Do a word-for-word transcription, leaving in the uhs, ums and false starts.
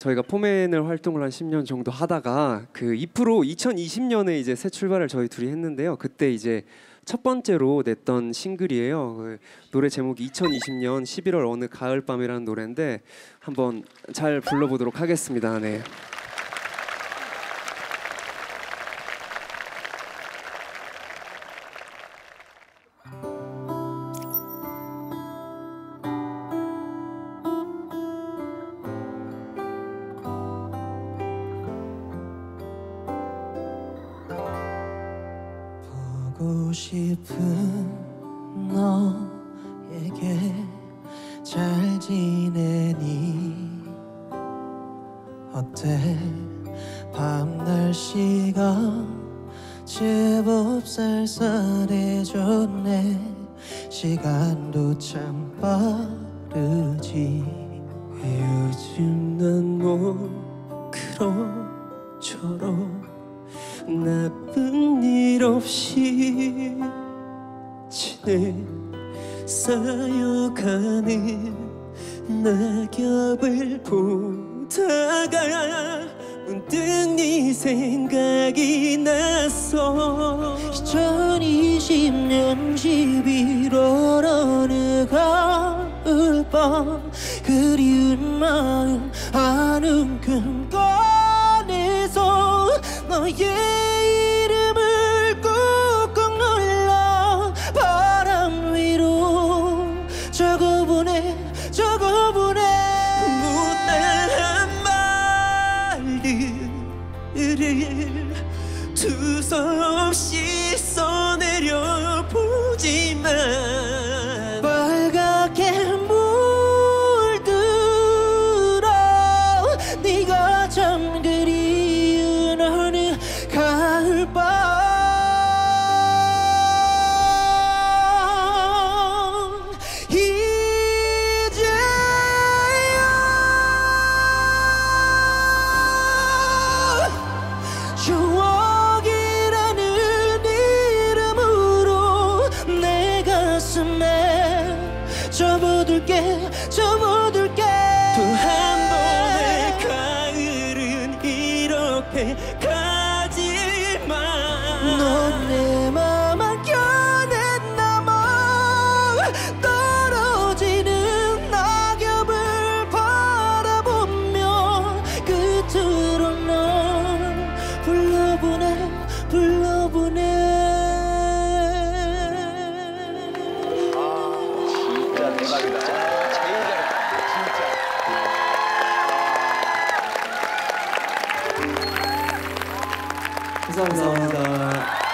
저희가 포맨을 활동을 한 십 년 정도 하다가 그 이프로 이천이십 년에 이제 새 출발을 저희 둘이 했는데요. 그때 이제 첫 번째로 냈던 싱글이에요. 그 노래 제목이 이천이십 년 십일월 어느 가을밤이라는 노래인데 한번 잘 불러보도록 하겠습니다. 네. 보고 싶은 너에게 잘 지내니 어때 밤 날씨가 제법 쌀쌀해졌네 시간도 참 빠르지 요즘 난 뭐 그런저런 나쁜 일 없이 지내 쌓여가는 낙엽을 보다가 문득 네 생각이 났어 이천이십 년 십일월 어느 가을밤 그리운 마음 아는 근간에서 너의 이름을 꾹꾹 눌러 바람 위로 적어보내 적어보내 못난 말들을 두서없이 써내려 보지만 빨갛게 물들어 네가 참 그리운 어느 가을밤 추억이라는 이름으로 내 가슴에 접어둘게 접어둘게 또 한 번의 가을은 이렇게 가지마 넌 내 맘 한켠에 남아 떨어지는 낙엽을 바라보며 끝으로 널 불러보내 불러보내 진짜 대박이다. 제일 잘했다. 진짜. 감사합니다.